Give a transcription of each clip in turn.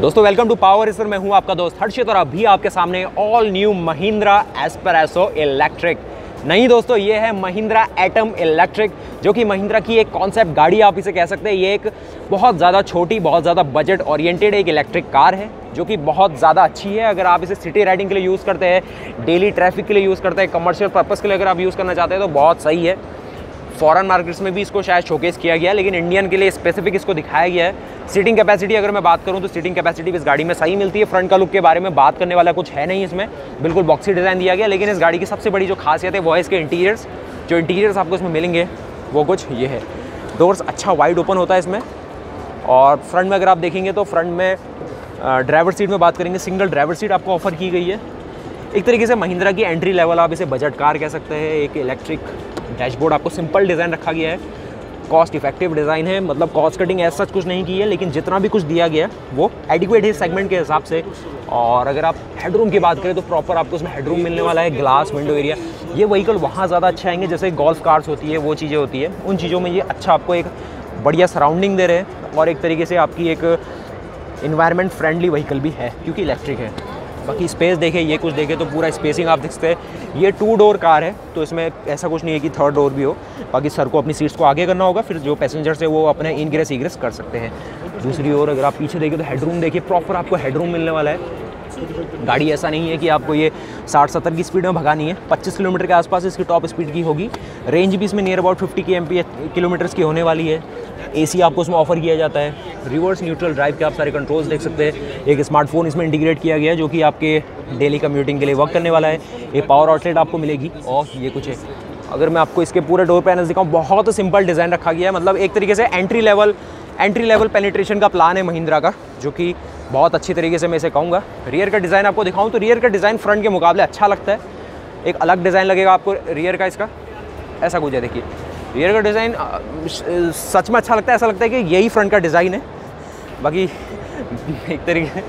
दोस्तों welcome to power racer. मैं हूं आपका दोस्त हर्षित और अभी आपके सामने all new Mahindra espresso electric. नहीं दोस्तों, ये है महिंद्रा एटम इलेक्ट्रिक, जो कि महिंद्रा की एक कॉन्सेप्ट गाड़ी आप इसे कह सकते हैं। ये एक बहुत ज़्यादा छोटी, बहुत ज़्यादा बजट ओरिएंटेड एक इलेक्ट्रिक कार है, जो कि बहुत ज़्यादा अच्छी है। अगर आप इसे सिटी राइडिंग के लिए यूज़ करते हैं, डेली ट्रैफिक के लिए यूज़ करते हैं, कमर्शियल पर्पज़ के लिए अगर आप यूज़ करना चाहते हैं तो बहुत सही है। फॉरेन मार्केट्स में भी इसको शायद शोकेस किया गया है, लेकिन इंडियन के लिए स्पेसिफिक इसको दिखाया गया है। सीटिंग कैपेसिटी अगर मैं बात करूं तो सीटिंग कैपेसिटी इस गाड़ी में सही मिलती है। फ्रंट का लुक के बारे में बात करने वाला कुछ है नहीं, इसमें बिल्कुल बॉक्सी डिज़ाइन दिया गया। लेकिन इस गाड़ी की सबसे बड़ी जो खासियत है वो है इसके इंटीरियर्स। जो इंटीरियर्स आपको इसमें मिलेंगे वो कुछ ये है। डोर्स अच्छा वाइड ओपन होता है इसमें। और फ्रंट में अगर आप देखेंगे तो फ्रंट में ड्राइवर सीट में बात करेंगे, सिंगल ड्राइवर सीट आपको ऑफर की गई है। एक तरीके से महिंद्रा की एंट्री लेवल आप इसे बजट कार कह सकते हैं। एक इलेक्ट्रिक डैशबोर्ड आपको सिंपल डिज़ाइन रखा गया है, कॉस्ट इफेक्टिव डिज़ाइन है, मतलब कॉस्ट कटिंग ऐसा कुछ नहीं की है, लेकिन जितना भी कुछ दिया गया है वो एडिक्वेट है सेगमेंट के हिसाब से। और अगर आप हेडरूम की बात करें तो प्रॉपर आपको उसमें हेडरूम मिलने वाला है, ग्लास विंडो एरिया। ये व्हीकल वहाँ ज़्यादा अच्छा आएंगे जैसे गोल्फ कार्स होती है, वो चीज़ें होती है, उन चीज़ों में ये अच्छा आपको एक बढ़िया सराउंडिंग दे रहे हैं। और एक तरीके से आपकी एक इन्वायरमेंट फ्रेंडली व्हीकल भी है क्योंकि इलेक्ट्रिक है। बाकी स्पेस देखें, ये कुछ देखें तो पूरा स्पेसिंग आप देख सकते हैं। ये 2 डोर कार है तो इसमें ऐसा कुछ नहीं है कि 3rd डोर भी हो। बाकी सर को अपनी सीट्स को आगे करना होगा, फिर जो पैसेंजर्स है वो अपने इनग्रेस इग्रेस कर सकते हैं। दूसरी ओर अगर आप पीछे देखें तो हेडरूम देखिए, प्रॉपर आपको हेडरूम मिलने वाला है। गाड़ी ऐसा नहीं है कि आपको ये 60-70 की स्पीड में भगानी है। 25 किलोमीटर के आसपास इसकी टॉप स्पीड की होगी। रेंज भी इसमें नियर अबाउट 50 किलोमीटर्स की होने वाली है। एसी आपको उसमें ऑफर किया जाता है। रिवर्स न्यूट्रल ड्राइव के आप सारे कंट्रोल्स देख सकते हैं। एक स्मार्टफोन इसमें इंटीग्रेट किया गया है जो कि आपके डेली कम्यूटिंग के लिए वर्क करने वाला है। एक पावर आउटलेट आपको मिलेगी और ये कुछ है। अगर मैं आपको इसके पूरे डोर पैनल्स दिखाऊँ, बहुत सिंपल डिज़ाइन रखा गया है। मतलब एक तरीके से एंट्री लेवल पेनिट्रेशन का प्लान है महिंद्रा का, जो कि बहुत अच्छी तरीके से मैं इसे कहूँगा। रियर का डिज़ाइन आपको दिखाऊँ तो रियर का डिज़ाइन फ्रंट के मुकाबले अच्छा लगता है। एक अलग डिज़ाइन लगेगा आपको रियर का, इसका ऐसा कुछ है। देखिए रियर का डिज़ाइन सच में अच्छा लगता है, ऐसा लगता है कि यही फ्रंट का डिज़ाइन है। बाकी एक तरीके से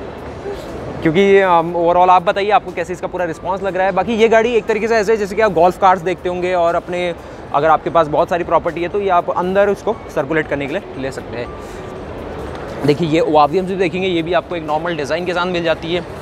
क्योंकि ओवरऑल आप बताइए आपको कैसे इसका पूरा रिस्पांस लग रहा है। बाकी ये गाड़ी एक तरीके से ऐसे जैसे कि आप गोल्फ कार्स देखते होंगे और अपने अगर आपके पास बहुत सारी प्रॉपर्टी है तो ये आप अंदर उसको सर्कुलेट करने के लिए ले सकते हैं। देखिए ये ओआरवीएम भी देखेंगे, ये भी आपको एक नॉर्मल डिज़ाइन के साथ मिल जाती है।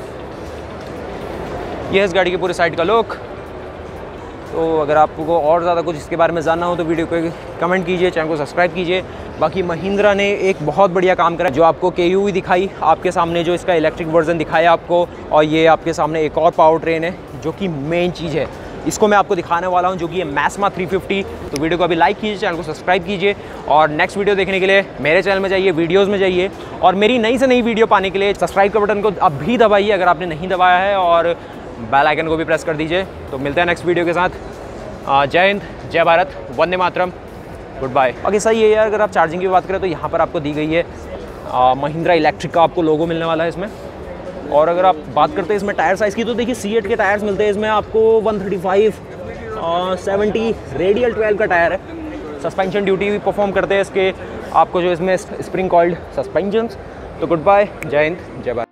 ये है इस गाड़ी के पूरे साइड का लुक। तो अगर आपको और ज़्यादा कुछ इसके बारे में जानना हो तो वीडियो को कमेंट कीजिए, चैनल को सब्सक्राइब कीजिए। बाकी महिंद्रा ने एक बहुत बढ़िया काम करा, जो आपको KUV दिखाई आपके सामने, जो इसका इलेक्ट्रिक वर्जन दिखाया आपको, और ये आपके सामने एक और पावर ट्रेन है जो कि मेन चीज़ है, इसको मैं आपको दिखाने वाला हूं, जो कि है मैस्मा 350। तो वीडियो को अभी लाइक कीजिए, चैनल को सब्सक्राइब कीजिए और नेक्स्ट वीडियो देखने के लिए मेरे चैनल में जाइए, वीडियोज़ में जाइए और मेरी नई से नई वीडियो पाने के लिए सब्सक्राइब का बटन को अभी दबाइए अगर आपने नहीं दबाया है, और बेल आइकन को भी प्रेस कर दीजिए। तो मिलते हैं नेक्स्ट वीडियो के साथ। जय हिंद, जय भारत, वंदे मातरम, गुड बाय। बाकी सही है यार, अगर आप चार्जिंग की बात करें तो यहाँ पर आपको दी गई है महिंद्रा इलेक्ट्रिक का आपको लोगो मिलने वाला है इसमें। और अगर आप बात करते हैं इसमें टायर साइज़ की तो देखिए C8 के टायर्स मिलते हैं इसमें आपको 135 70 रेडियल 12 का टायर है। सस्पेंशन ड्यूटी भी परफॉर्म करते हैं इसके आपको, जो इसमें स्प्रिंग कॉइल्ड सस्पेंशंस। तो गुड बाय, जय हिंद, जय भारत।